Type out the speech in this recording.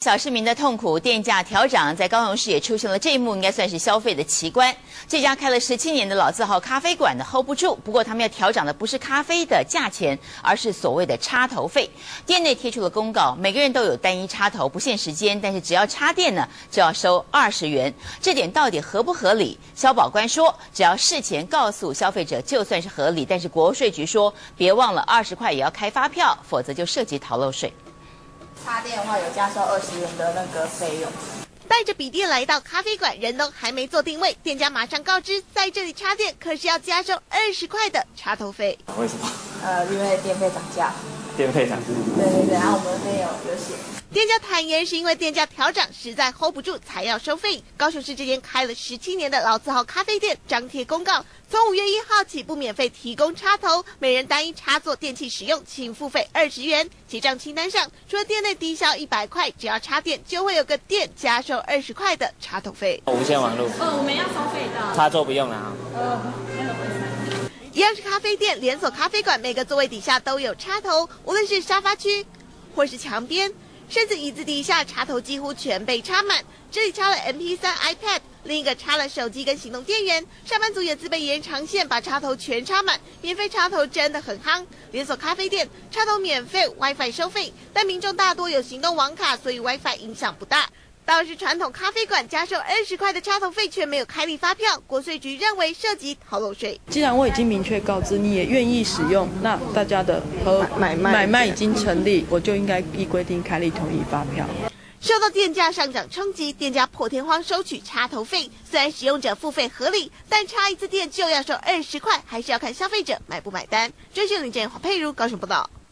小市民的痛苦，电价调涨，在高雄市也出现了这一幕，应该算是消费的奇观。这家开了17年的老字号咖啡馆呢 hold 不住，不过他们要调涨的不是咖啡的价钱，而是所谓的插头费。店内贴出了公告，每个人都有单一插头，不限时间，但是只要插电呢，就要收20元。这点到底合不合理？消保官说，只要事前告诉消费者，就算是合理。但是国税局说，别忘了20块也要开发票，否则就涉及逃漏税。 插电的话有加收20元的那个费用。 带着笔电来到咖啡馆，人都还没做定位，店家马上告知，在这里插电可是要加收20块的插头费。 为什么？ 因为电费涨价。 电费涨？ 对，然后我们那边有写。 店家坦言，是因为电价调涨实在 hold 不住，才要收费。高雄市这间开了17年的老字号咖啡店张贴公告，从5月1号起不免费提供插头，每人单一插座电器使用，请付费20元。结账清单上，除了店内低消100块，只要插电就会有个店加收20块的插头费。 无线网络？ 我们要收费的。 插座不用了啊。 一样是咖啡店，连锁咖啡馆每个座位底下都有插头，无论是沙发区或是墙边，甚至椅子底下插头几乎全被插满。这里插了 MP3、iPad， 另一个插了手机跟行动电源。上班族也自备延长线，把插头全插满。免费插头真的很夯。连锁咖啡店插头免费 ，WiFi 收费，但民众大多有行动网卡，所以 WiFi 影响不大。倒是传统咖啡馆加收20块的插头费，却没有开立发票。国税局认为涉及逃漏税。 既然我已经明确告知，你也愿意使用，那大家的买卖已经成立，我就应该依规定开立统一发票。 受到电价上涨冲击，店家破天荒收取插头费。虽然使用者付费合理，但插一次电就要收20块，还是要看消费者买不买单。追讯林郑华佩如高雄报道。